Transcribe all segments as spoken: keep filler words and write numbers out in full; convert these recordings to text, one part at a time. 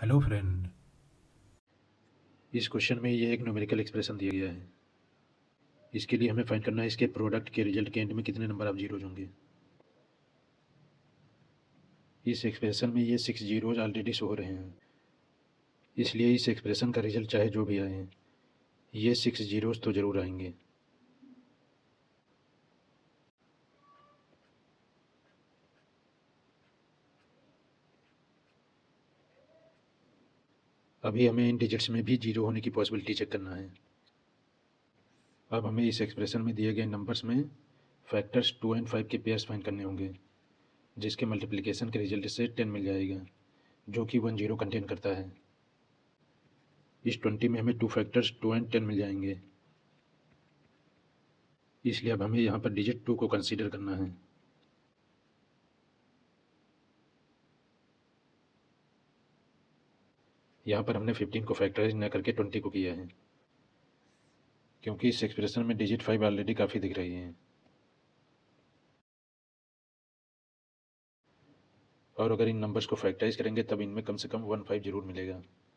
Hello friend. इस question में ये एक न्यूमेरिकल एक्सप्रेशन दिया गया है। इसके लिए हमें फाइंड करना है इसके प्रोडक्ट के रिजल्ट के एंड में कितने नंबर ऑफ जीरोज होंगे। इस एक्सप्रेशन में ये सिक्स जीरोज ऑलरेडी शो हो रहे हैं, इसलिए इस एक्सप्रेशन का रिजल्ट चाहे जो भी आए ये सिक्स जीरोज तो ज़रूर आएंगे। अभी हमें इन डिजिट्स में भी जीरो होने की पॉसिबिलिटी चेक करना है। अब हमें इस एक्सप्रेशन में दिए गए नंबर्स में फैक्टर्स टू एंड फाइव के पेयर्स फाइंड करने होंगे, जिसके मल्टीप्लिकेशन के रिजल्ट से टेन मिल जाएगा, जो कि वन जीरो कंटेन करता है। इस ट्वेंटी में हमें two factors two and ten मिल जाएंगे, इसलिए अब हमें यहाँ पर डिजिट टू को कंसीडर करना है। यहाँ पर हमने फिफ्टीन को फैक्टराइज न करके ट्वेंटी को किया है, क्योंकि इस एक्सप्रेशन में डिजिट फाइव ऑलरेडी काफ़ी दिख रही हैं, और अगर इन नंबर्स को फैक्टराइज करेंगे तब इनमें कम से कम वन फाइव जरूर मिलेगा।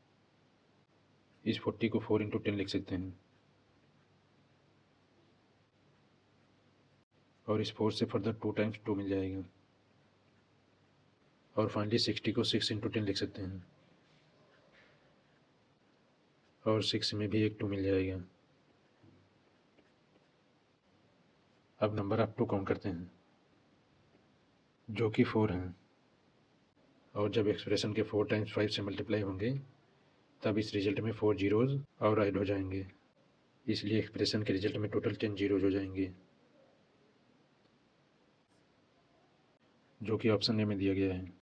इस फोर्टी को फोर इंटू टेन लिख सकते हैं, और इस फोर से फर्दर टू टाइम्स टू मिल जाएगा, और फाइनली सिक्सटी को सिक्स इंटू टेन लिख सकते हैं, और सिक्स में भी एक टू मिल जाएगा। अब नंबर आप टू काउंट करते हैं, जो कि फोर हैं, और जब एक्सप्रेशन के फोर टाइम्स फाइव से मल्टीप्लाई होंगे तब इस रिजल्ट में फोर जीरोज और ऐड हो जाएंगे, इसलिए एक्सप्रेशन के रिजल्ट में टोटल टेन जीरोज हो जाएंगे, जो कि ऑप्शन ए में दिया गया है।